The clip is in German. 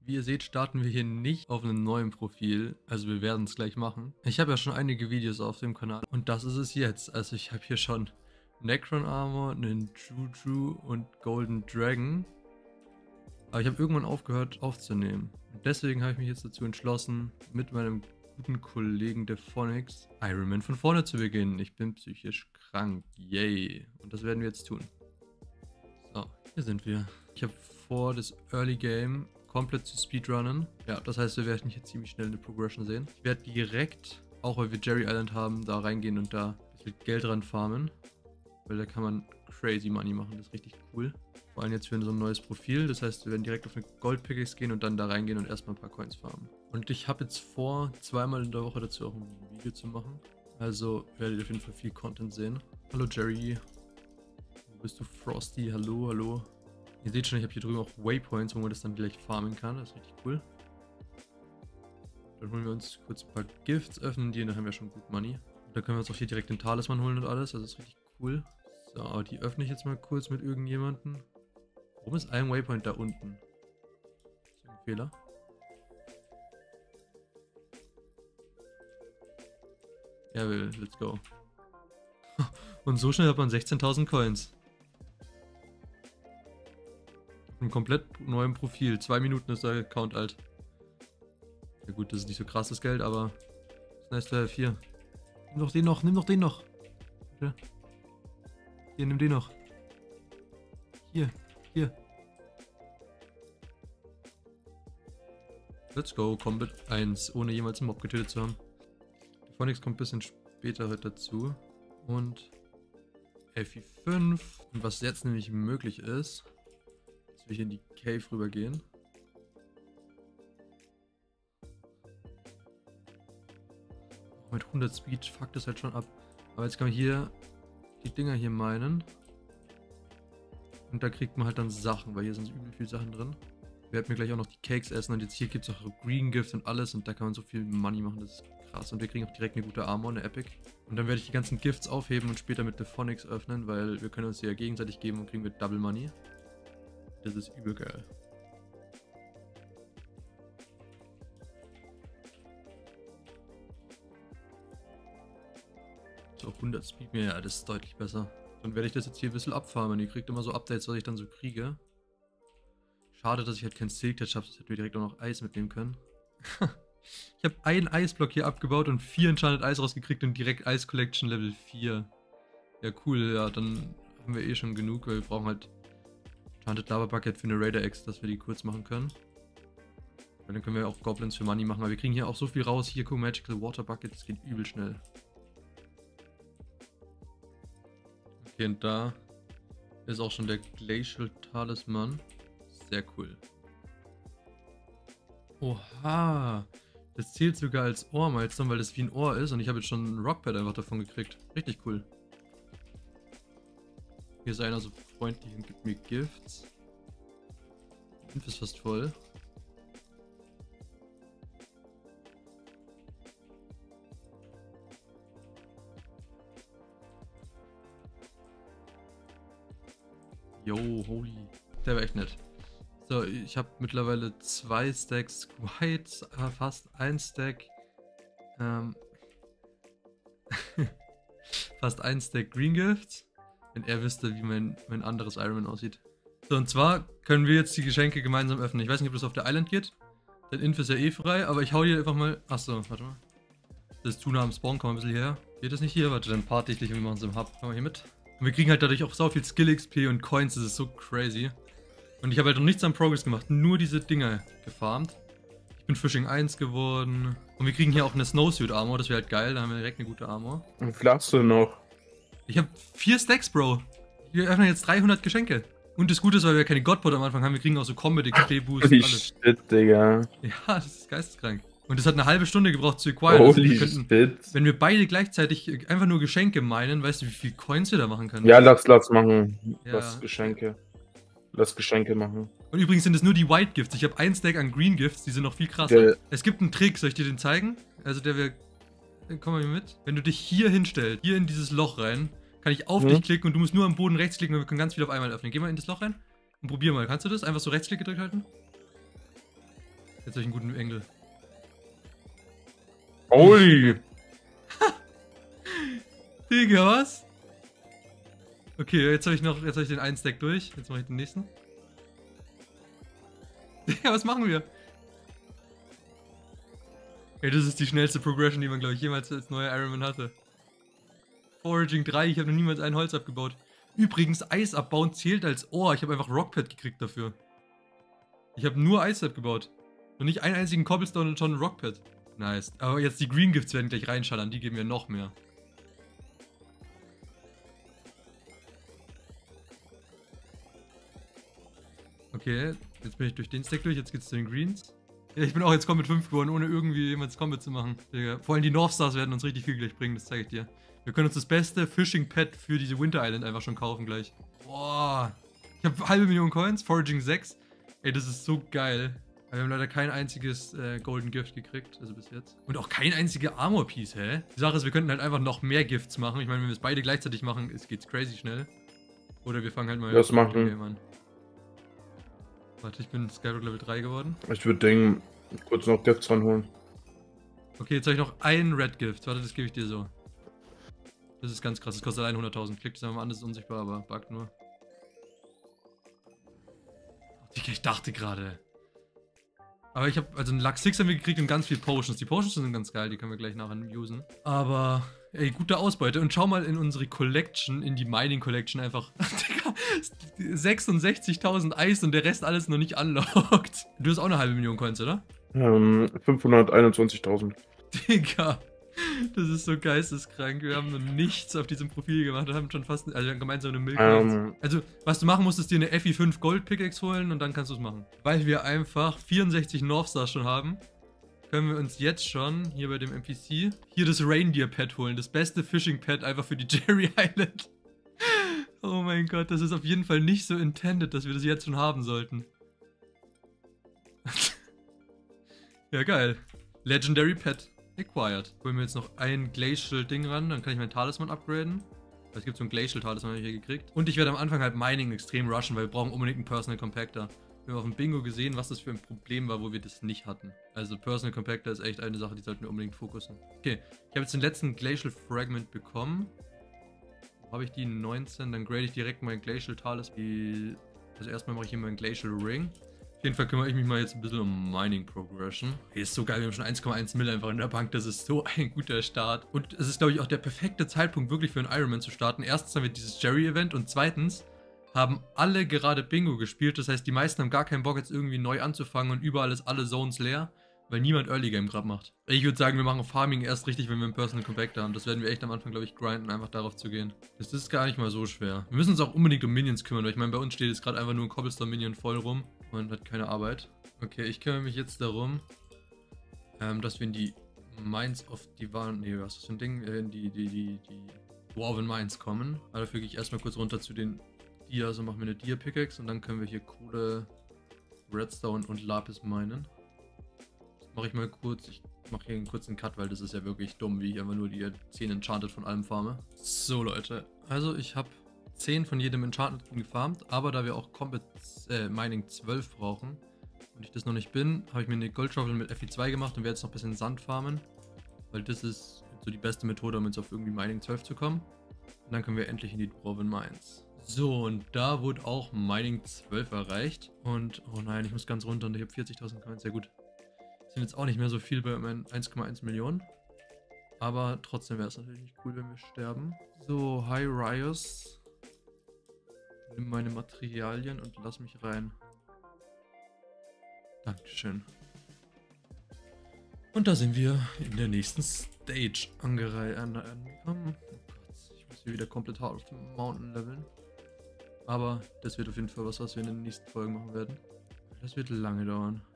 Wie ihr seht, starten wir hier nicht auf einem neuen Profil. Also wir werden es gleich machen. Ich habe ja schon einige Videos auf dem Kanal. Und das ist es jetzt. Also ich habe hier schon Necron Armor, einen Juju und Golden Dragon. Aber ich habe irgendwann aufgehört aufzunehmen. Und deswegen habe ich mich jetzt dazu entschlossen, mit meinem guten Kollegen Dephonix Iron Man von vorne zu beginnen. Ich bin psychisch krank. Yay. Und das werden wir jetzt tun. So, hier sind wir. Ich habe vor, das Early Game komplett zu speedrunnen. Ja, das heißt, wir werden hier ziemlich schnell eine Progression sehen. Ich werde direkt, auch weil wir Jerry Island haben, da reingehen und da ein bisschen Geld ran farmen. Weil da kann man crazy Money machen, das ist richtig cool. Vor allem jetzt für so ein neues Profil, das heißt, wir werden direkt auf eine Gold-Pickaxe gehen und dann da reingehen und erstmal ein paar Coins farmen. Und ich habe jetzt vor, zweimal in der Woche dazu auch ein Video zu machen. Also werdet ihr auf jeden Fall viel Content sehen. Hallo Jerry. Wo bist du? Frosty? Hallo, hallo. Ihr seht schon, ich habe hier drüben auch Waypoints, wo man das dann gleich farmen kann. Das ist richtig cool. Dann holen wir uns kurz ein paar Gifts, öffnen die und dann haben wir schon gut Money. Und dann können wir uns auch hier direkt den Talisman holen und alles. Also das ist richtig cool. So, aber die öffne ich jetzt mal kurz mit irgendjemandem. Warum ist ein Waypoint da unten? Ist das ein Fehler? Jawohl, let's go. Und so schnell hat man 16.000 Coins. Auf einem komplett neuen Profil. 2 Minuten ist der Account alt. Ja gut, das ist nicht so krasses Geld, aber ist nice to have. Hier. Nimm doch den noch, nimm doch den noch. Ja. Hier, nimm den noch. Hier, hier. Let's go, Combat 1, ohne jemals einen Mob getötet zu haben. Dephonix kommt ein bisschen später heute dazu. Und FI5. Und was jetzt nämlich möglich ist, dass wir hier in die Cave rübergehen. Mit 100 Speed fuckt das halt schon ab. Aber jetzt kann man hier die Dinger hier meinen. Und da kriegt man halt dann Sachen, weil hier sind übel viele Sachen drin. Wir werden mir gleich auch noch die Cakes essen und jetzt hier gibt es auch Green Gift und alles und da kann man so viel Money machen, das ist krass. Und wir kriegen auch direkt eine gute Armor, eine Epic. Und dann werde ich die ganzen Gifts aufheben und später mit Dephonix öffnen, weil wir können uns die ja gegenseitig geben und kriegen wir Double Money. Das ist übel geil. So, 100 Speed mehr, ja, das ist deutlich besser. Dann werde ich das jetzt hier ein bisschen abfarmen. Ihr kriegt immer so Updates, was ich dann so kriege. Schade, dass ich halt kein Silk Touch habe, sonst hätten wir direkt auch noch Eis mitnehmen können. Ich habe einen Eisblock hier abgebaut und 4 Enchanted Eis rausgekriegt und direkt Ice Collection Level 4. Ja, cool, ja, dann haben wir eh schon genug, weil wir brauchen halt Enchanted Lava Bucket für eine Raider X, dass wir die kurz machen können. Weil dann können wir auch Goblins für Money machen, weil wir kriegen hier auch so viel raus. Hier, guck, Magical Water Bucket, das geht übel schnell. Okay, und da ist auch schon der Glacial Talisman. Sehr cool. Oha. Das zählt sogar als Ohr-Milestone, weil das wie ein Ohr ist und ich habe jetzt schon ein Rockpad einfach davon gekriegt. Richtig cool. Hier ist einer so freundlich und gibt mir Gifts. Die Info ist fast voll. Yo, holy. Der war echt nett. So, ich habe mittlerweile 2 Stacks White, fast 1 Stack, fast 1 Stack Green Gifts, wenn er wüsste, wie mein anderes Iron Man aussieht. So, und zwar können wir jetzt die Geschenke gemeinsam öffnen. Ich weiß nicht, ob das auf der Island geht, denn Inf ist ja eh frei, aber ich hau hier einfach mal, achso, warte mal. Das ist zu nah am Spawn, komm mal ein bisschen her. Geht das nicht hier? Warte, dann parte ich dich und wir machen es im Hub. Komm mal hier mit. Und wir kriegen halt dadurch auch so viel Skill XP und Coins, das ist so crazy. Und ich habe halt noch nichts an Progress gemacht, nur diese Dinger gefarmt. Ich bin Fishing 1 geworden. Und wir kriegen hier auch eine Snowsuit Armor, das wäre halt geil, da haben wir direkt eine gute Armor. Wie viel hast du noch? Ich habe 4 Stacks, Bro. Wir öffnen jetzt 300 Geschenke. Und das Gute ist, weil wir keine Godpot am Anfang haben, wir kriegen auch so Combat XP Boost und Holy alles. shit, Digga. Ja, das ist geisteskrank. Und das hat eine halbe Stunde gebraucht zu acquire. Holy also shit. wenn wir beide gleichzeitig einfach nur Geschenke meinen, weißt du, wie viel Coins wir da machen können? Ja, lass machen. Ja. Lass Geschenke machen. Und übrigens sind es nur die White Gifts. Ich habe 1 Stack an Green Gifts, die sind noch viel krasser. Es gibt einen Trick, soll ich dir den zeigen? Also der wir... Komm mal hier mit. Wenn du dich hier hinstellst, hier in dieses Loch rein, kann ich auf dich klicken und du musst nur am Boden rechts klicken und wir können ganz viel auf einmal öffnen. Geh mal in das Loch rein und probier mal. Kannst du das? Einfach so Rechtsklick gedrückt halten? Jetzt habe ich einen guten Engel. Holy! Digga, was? Okay, jetzt habe ich den einen Stack durch. Jetzt mache ich den nächsten. Digga, was machen wir? Ey, das ist die schnellste Progression, die man, glaube ich, jemals als neuer Ironman hatte. Foraging 3, ich habe noch niemals ein Holz abgebaut. Übrigens, Eis abbauen zählt als Ohr. Ich habe einfach Rockpad gekriegt dafür. Ich habe nur Eis abgebaut. Und nicht einen einzigen Cobblestone und schon ein Rockpad. Nice. Aber jetzt die Green Gifts werden gleich reinschallern. Die geben mir noch mehr. Okay, jetzt bin ich durch den Stack durch. Jetzt geht's zu den Greens. Ja, ich bin auch jetzt Combat 5 geworden, ohne irgendwie jemals Combat zu machen. Digga. Vor allem die North Stars werden uns richtig viel gleich bringen. Das zeige ich dir. Wir können uns das beste Fishing Pad für diese Winter Island einfach schon kaufen gleich. Boah. Ich habe 500.000 Coins, Foraging 6. Ey, das ist so geil. Aber wir haben leider kein einziges Golden Gift gekriegt, also bis jetzt. Und auch kein einziger Armor Piece, hä? Die Sache ist, wir könnten halt einfach noch mehr Gifts machen. Ich meine, wenn wir es beide gleichzeitig machen, geht's crazy schnell. Oder wir fangen halt mal Das mit dem machen. Game an. Warte, ich bin Skyblock Level 3 geworden. Ich würde Ding kurz noch Gifts ranholen. Okay, jetzt habe ich noch ein Red Gift. Warte, das gebe ich dir so. Das ist ganz krass. Das kostet allein 100.000. Klick das einfach mal an, das ist unsichtbar, aber buggt nur. Ich dachte gerade. Aber ich habe, also einen Luck 6 haben wir gekriegt und ganz viel Potions. Die Potions sind ganz geil, die können wir gleich nachher usen. Aber, ey, gute Ausbeute. Und schau mal in unsere Collection, in die Mining Collection einfach. Digga, 66.000 Eis und der Rest alles noch nicht unlocked. Du hast auch eine halbe Million Coins, oder? 521.000. Digga. Das ist so geisteskrank. Wir haben noch nichts auf diesem Profil gemacht. Wir haben schon fast, also wir haben gemeinsam eine Milk. Also, was du machen musst, ist dir eine FI5 Gold Pickaxe holen und dann kannst du es machen. Weil wir einfach 64 North Stars schon haben, können wir uns jetzt schon hier bei dem NPC hier das Reindeer Pad holen. Das beste Fishing Pad einfach für die Jerry Island. Oh mein Gott, das ist auf jeden Fall nicht so intended, dass wir das jetzt schon haben sollten. Ja, geil. Legendary Pet acquired. Holen wir jetzt noch ein Glacial-Ding ran, dann kann ich meinen Talisman upgraden. Es gibt so ein Glacial-Talisman, hier gekriegt. Und ich werde am Anfang halt Mining extrem rushen, weil wir brauchen unbedingt einen Personal Compactor. Wir haben auf dem Bingo gesehen, was das für ein Problem war, wo wir das nicht hatten. Also Personal Compactor ist echt eine Sache, die sollten wir unbedingt fokussen. Okay, ich habe jetzt den letzten Glacial Fragment bekommen. Wo habe ich die? 19, dann grade ich direkt meinen Glacial Talisman. Also erstmal mache ich hier meinen Glacial Ring. Auf jeden Fall kümmere ich mich mal jetzt ein bisschen um Mining Progression. Hey, ist so geil, wir haben schon 1,1 Mille einfach in der Bank, das ist so ein guter Start. Und es ist, glaube ich, auch der perfekte Zeitpunkt, wirklich für einen Ironman zu starten. Erstens haben wir dieses Jerry-Event und zweitens haben alle gerade Bingo gespielt. Das heißt, die meisten haben gar keinen Bock, jetzt irgendwie neu anzufangen und überall ist alle Zones leer, weil niemand Early Game gerade macht. Ich würde sagen, wir machen Farming erst richtig, wenn wir einen Personal Compactor haben. Das werden wir echt am Anfang, glaube ich, grinden, einfach darauf zu gehen. Das ist gar nicht mal so schwer. Wir müssen uns auch unbedingt um Minions kümmern, weil ich meine, bei uns steht jetzt gerade einfach nur ein Cobblestone-Minion voll rum und hat keine Arbeit. Okay, ich kümmere mich jetzt darum, dass wir in die Mines of Divan, nee, was ist das für ein Ding? In die Dwarven Mines kommen. Aber dafür gehe ich erstmal kurz runter zu den Dia, also machen wir eine Dia-Pickaxe und dann können wir hier Kohle, Redstone und Lapis minen. Das mache ich mal kurz. Ich mache hier einen kurzen Cut, weil das ist ja wirklich dumm, wie ich einfach nur die 10 Enchanted von allem farme. So Leute, also ich habe 10 von jedem Enchanted gefarmt, aber da wir auch Combat Mining 12 brauchen und ich das noch nicht bin, habe ich mir eine Goldschaufel mit FI2 gemacht und werde jetzt noch ein bisschen Sand farmen, weil das ist so die beste Methode, um jetzt auf irgendwie Mining 12 zu kommen. Und dann können wir endlich in die Dwarven Mines. So, und da wurde auch Mining 12 erreicht. Und, oh nein, ich muss ganz runter und ich habe 40.000 Coins, sehr gut. Sind jetzt auch nicht mehr so viel bei meinen 1,1 Millionen. Aber trotzdem wäre es natürlich nicht cool, wenn wir sterben. So, hi Rios. Nimm meine Materialien und lass mich rein. Dankeschön. Und da sind wir in der nächsten Stage angekommen. Oh Gott, ich muss hier wieder komplett hart auf dem Mountain leveln. Aber das wird auf jeden Fall was wir in den nächsten Folgen machen werden. Das wird lange dauern.